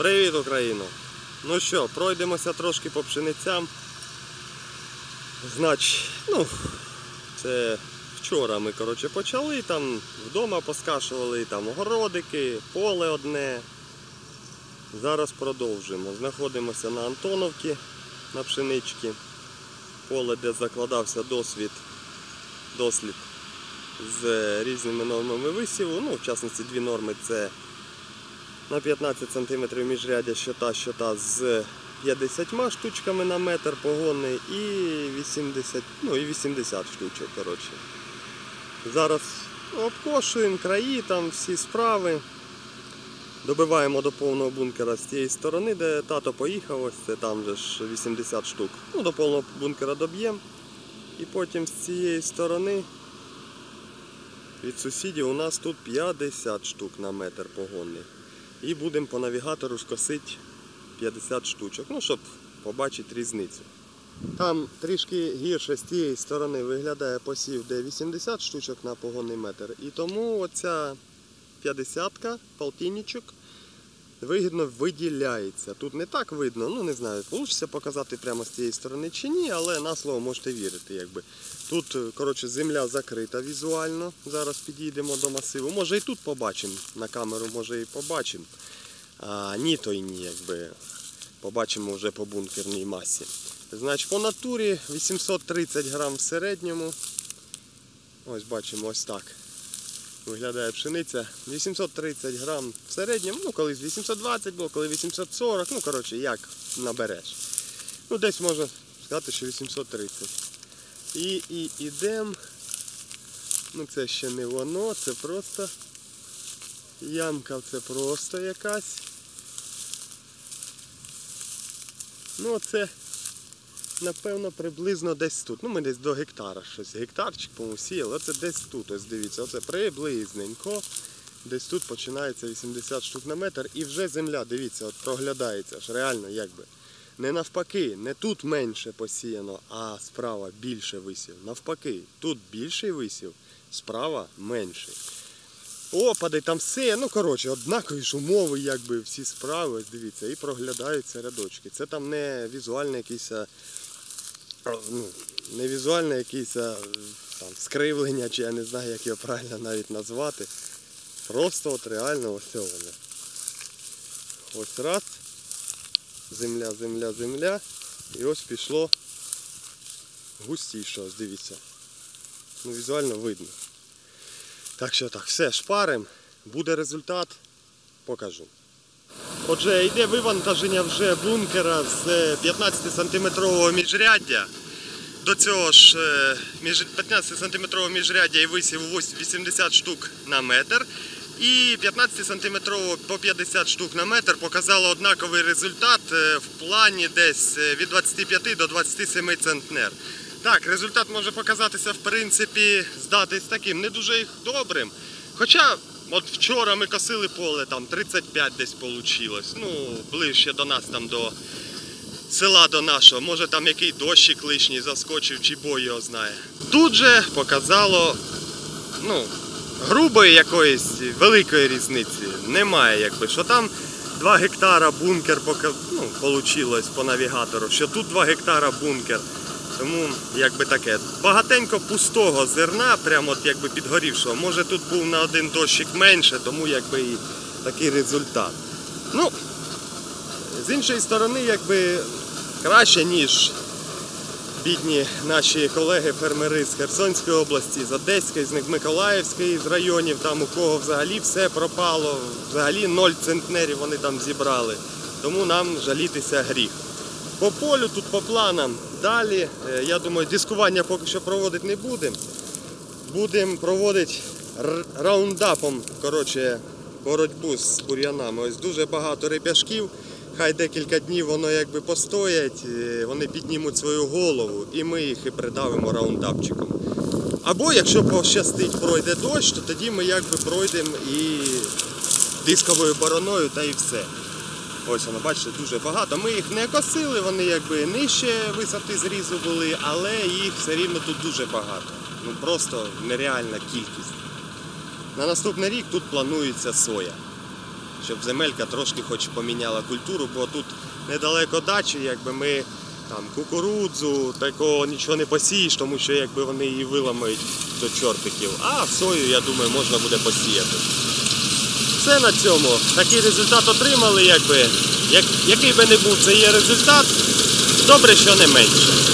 Привіт, Україно! Ну що, пройдемося трошки по пшеницям. Значить, це вчора ми, почали, там вдома поскашували, там огородики, поле одне. Зараз продовжуємо. Знаходимося на Антоновці, на пшеничці. Поле, де закладався дослід з різними нормами висіву. В частності дві норми – це на 15 см міжряддя щота з 50 штучками на метр погонний і 80 штучок. Зараз обкошуємо краї, там всі справи. Добиваємо до повного бункера з тієї сторони, де тато поїхав, ось це там же ж 80 штук. До повного бункера доб'ємо. І потім з цієї сторони від сусідів у нас тут 50 штук на метр погонний. І будемо по навігатору скосити 50 штучок, щоб побачити різницю. Там трішки гірше з тієї сторони виглядає посів, де 80 штучок на погонний метр. І тому оця 50-ка, полтинничок, вигідно виділяється. Тут не так видно, не знаю, вийде показати прямо з цієї сторони чи ні, але на слово можете вірити. Тут, земля закрита візуально. Зараз підійдемо до масиву. Може і тут побачимо, на камеру може і побачимо. А ні, то й ні, побачимо вже по бункерній масі. Значить, по натурі 830 грам в середньому. Ось бачимо, ось так виглядає пшениця. 830 грам в середньому, колись 820 було, коли 840, як набереш. Десь можна сказати, що 830. І йдемо. Це ще не воно, це просто ямка, це просто якась. Це, напевно, приблизно десь тут. Ми десь до гектара щось. Гектарчик, по-моєму, сіяли. Оце десь тут, ось дивіться, оце приблизненько. Десь тут починається 80 штук на метр. І вже земля, дивіться, проглядається аж реально, Не навпаки, не тут менше посіяно, а справа більше висів. Навпаки, тут більший висів, справа менший. Опади, там все, однакові ж умови, всі справи, ось дивіться, і проглядаються рядочки. Це там не візуальне якесь, скривлення, чи я не знаю, як його правильно навіть назвати. Просто реально ось воно. Ось раз. Земля. І ось пішло густіше, ось дивіться. Візуально видно. Так що так, все, шпарим. Буде результат, покажу. Отже, йде вивантаження вже бункера з 15-сантиметрового міжряддя. До цього ж 15-сантиметрового міжряддя і висів 80 штук на метр. І 15-сантиметрового по 50 штук на метр показало однаковий результат в плані десь від 25 до 27 центнер. Так, результат може показатися, в принципі, здатись таким не дуже їх добрим. Хоча, от вчора ми косили поле, там 35 десь вийшло. Ближче до нас, там до села до нашого. Може там який дощик лишній заскочив, чи бой його знає. Тут же показало, грубої якоїсь великої різниці немає, що там 2 гектара бункер вийшло по навігатору, що тут 2 гектара бункер. Тому, таке, багатенько пустого зерна, прямо підгорівшого. Може тут був на один дощик менше, тому і такий результат. З іншої сторони, краще, ніж бідні наші колеги-фермери з Херсонської області, з Одеської, з Миколаївської, з районів, там у кого взагалі все пропало, взагалі 0 центнерів вони там зібрали. Тому нам жалітися гріх. По полю, тут по планам далі, я думаю, дискування поки що проводити не будемо. Будемо проводити раундапом, боротьбу з бур'янами. Ось дуже багато реп'яшків, хай декілька днів воно постоять, вони піднімуть свою голову і ми їх і придавимо раундапчиком. Або, якщо пощастить, пройде дощ, то тоді ми пройдемо і дисковою бороною та і все. Ось воно, бачите, дуже багато. Ми їх не косили, вони нижче висоти зрізу були, але їх все рівно тут дуже багато. Просто нереальна кількість. На наступний рік тут планується соя. щоб земелька трошки хоч поміняла культуру, бо тут недалеко дачі, якби ми там кукурудзу, такого нічого не посієш, тому що якби вони її виламають до чортиків. А сою, я думаю, можна буде посіяти. Все на цьому. Такий результат отримали, якби. Який би не був, це є результат. Добре, що не менше.